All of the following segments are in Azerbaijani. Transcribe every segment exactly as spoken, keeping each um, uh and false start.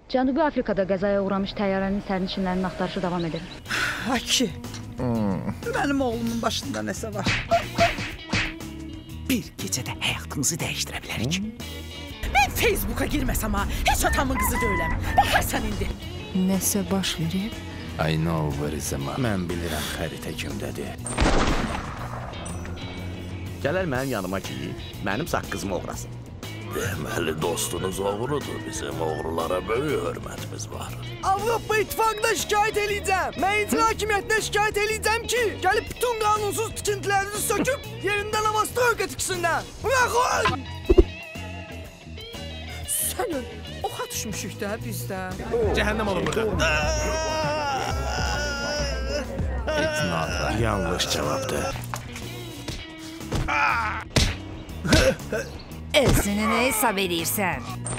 Cənubi Afrikada qəzaya uğramış təyyarənin sərnişinlərinin axtarışı davam edir. Aki, Hmm. mənim oğlumun başında nəsə var. Bir gecədə həyatımızı dəyişdirə bilərik. Mən Facebooka girməsəm ha, heç atamın qızı deyiləm. Baxarsan indi. Nəsə baş verib? I know where is the map. Mən bilirəm xəritə kimdədir. Gələr mənim yanıma ki, mənim saqqızımı oğrasın. Deməli dostunuz oğrudur. Bizim oğrulara böyük hörmətimiz var. Avropa İttifaqına şikayət eləyəcəm. Mən icra hakimiyyətinə şikayət eləyəcəm ki, gəlib bütün qanunsuz tikintilərinizi söküb, yerindən avastroyka tiksinlər. Bıraxın! Sən öl, oxa düşmüşük də bizdə. Cəhənnəm olun burada. Yanlış cavabdır. Özünü nə hesab edirsən?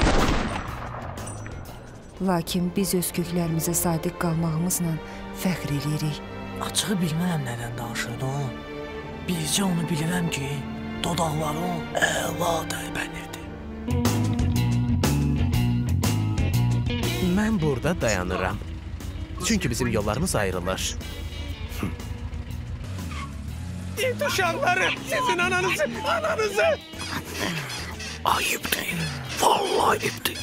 Lakin biz öz köklərimizə sadiq qalmağımızla fəxr edirik. Açığı bilmərəm nədən danışırdın. Bircə onu bilirəm ki, dodaqların əla dəybənidir. Mən burada dayanıram. Çünki bizim yollarımız ayrılır. İt uşaqları, sizin ananızı, ananızı! Ayıbdır. Vallahi ayıbdır.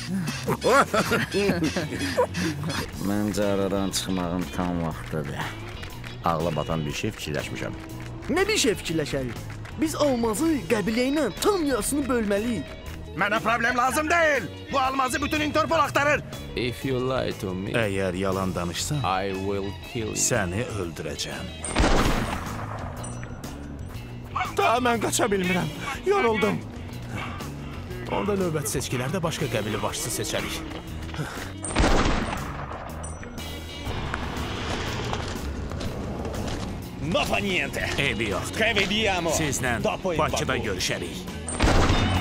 Məncə aradan çıxmağın tam vaxtıdır. Ağla batan bir şey fikirləşmişəm. Nə bir şey fikirləşərik? Biz almazı qəbilə ilə tam yarısını bölməliyik. Mənə problem lazım deyil. Bu almazı bütün Interpol axtarır. If you lie to me, Əgər yalan danışsan, I will kill you. səni öldürəcəm. Daha mən qaça bilmirəm. Yoruldum. Onda növbət seçkilərdə başqa qəbili başçısı seçərik. No fa niente. Eybi yoxdur. Che vediamo. Sizlə Dopo il Bakıda babbo. görüşərik.